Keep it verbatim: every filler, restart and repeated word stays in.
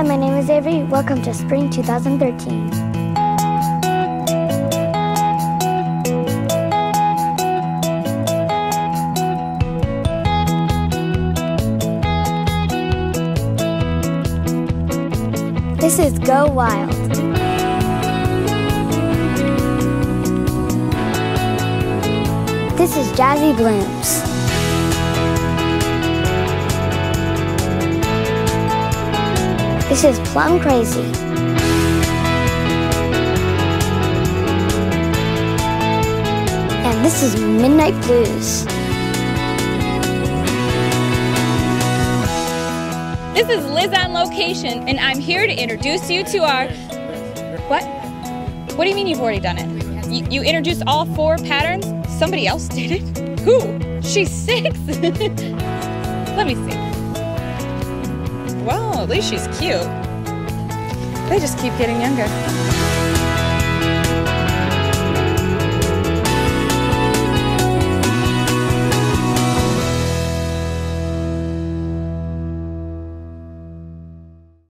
my name is Avery. Welcome to Spring two thousand thirteen. This is Go Wild. This is Jazzy Blooms. This is Plum Crazy. And this is Midnight Blues. This is Liz on location, and I'm here to introduce you to our... What? What do you mean you've already done it? You, you introduced all four patterns? Somebody else did it? Who? She's six? Let me see. Well, at least she's cute. They just keep getting younger.